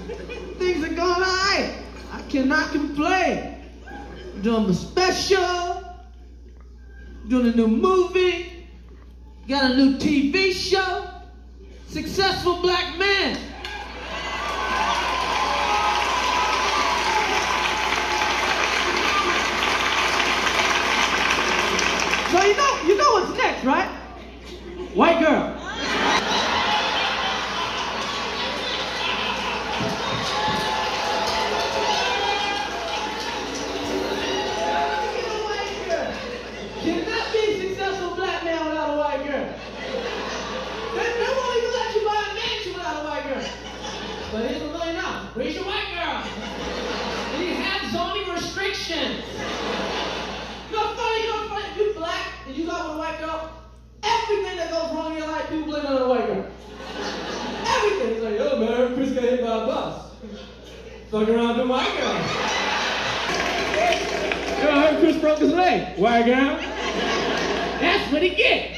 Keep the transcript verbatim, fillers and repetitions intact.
Things are going all right. I cannot complain. Doing the special, doing a new movie, got a new T V show, successful black man. So you know, you know what's next, right? White girl. Cannot be a successful black man without a white girl. They, they won't even let you buy a mansion without a white girl. But here's the thing now. Where's your white girl? And you have zoning restrictions. You know funny, you know funny, if you black and you got with a white girl, everything that goes wrong in your life, people blame it on a white girl. Everything. It's like, oh man, Chris got hit by a bus. Fucking around with a white girl. You know, I heard Chris broke his leg. White girl. That's what he get.